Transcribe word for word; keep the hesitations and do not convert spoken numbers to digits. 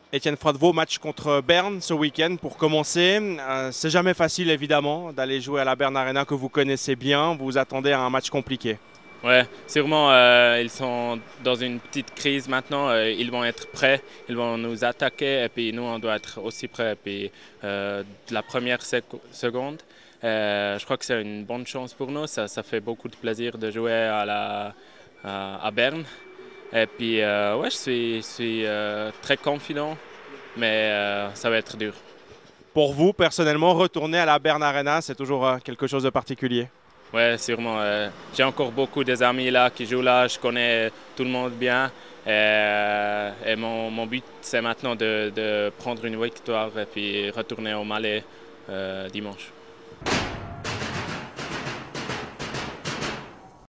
Étienne Froidevaux, match contre Berne ce week-end pour commencer. Euh, c'est jamais facile évidemment d'aller jouer à la Bern Arena que vous connaissez bien. Vous vous attendez à un match compliqué. Ouais, sûrement, euh, ils sont dans une petite crise maintenant. Euh, ils vont être prêts, ils vont nous attaquer et puis nous, on doit être aussi prêts. Et puis, euh, de la première seco- seconde, euh, je crois que c'est une bonne chance pour nous. Ça, ça fait beaucoup de plaisir de jouer à, la, à, à Berne. Et puis, euh, ouais, je suis, je suis euh, très confiant, mais euh, ça va être dur. Pour vous, personnellement, retourner à la Bern Arena, c'est toujours euh, quelque chose de particulier. Ouais, sûrement. euh, j'ai encore beaucoup des amis là qui jouent là. Je connais tout le monde bien. Et, euh, et mon, mon but, c'est maintenant de, de prendre une victoire et puis retourner au Malais euh, dimanche.